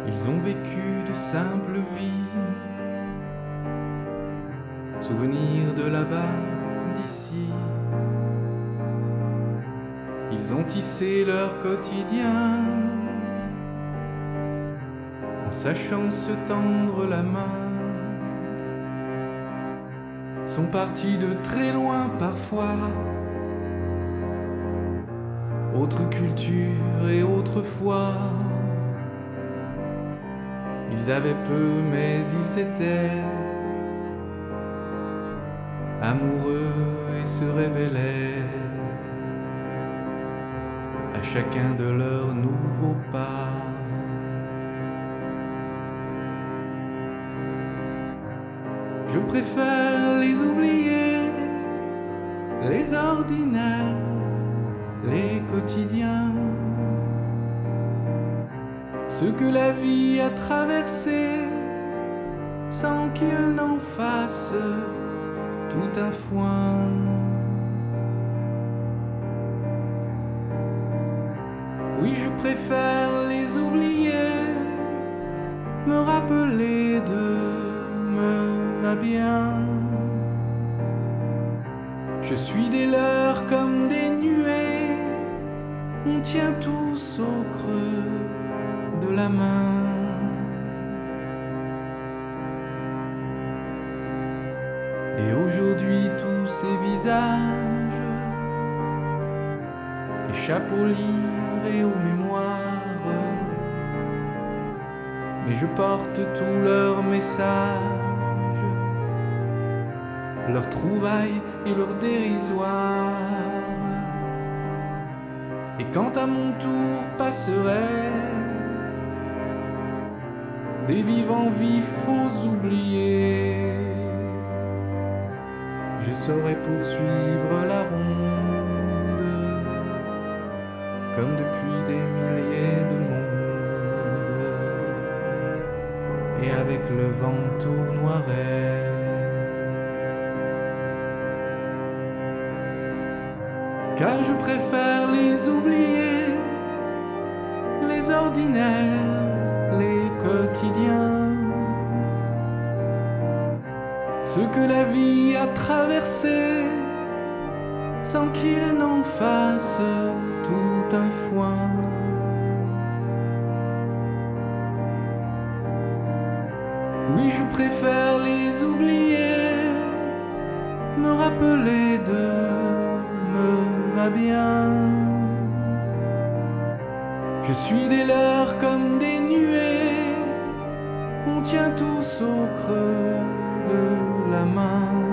Ils ont vécu de simples vies, souvenirs de là-bas, d'ici. Ils ont tissé leur quotidien en sachant se tendre la main. Sont partis de très loin parfois, autre culture et autre foi. Ils avaient peu mais ils étaient amoureux et se révélaient à chacun de leurs nouveaux pas. Je préfère les oublier, les ordinaires, les quotidiens, ceux que la vie a traversés sans qu'ils n'en fassent tout un foin. Oui, je préfère les oublier, me rappeler de me va bien. Je suis des leurs comme des nuées, on tient tous au creux de la main. Et aujourd'hui tous ces visages échappent aux livres et aux mémoires, mais je porte tous leurs messages, leurs trouvailles et leurs dérisoires. Et quand à mon tour passerait des vivants vifs aux oubliés, je saurais poursuivre la ronde comme depuis des milliers de mondes, et avec le vent tournoierait. Car je préfère les oublier, les ordinaires, les quotidiens, ceux que la vie a traversés sans qu'ils n'en fassent tout un foin. Oui, je préfère les oublier, me rappeler de me va bien. Je suis des leurs comme des nuées, on tient tous au creux de la main.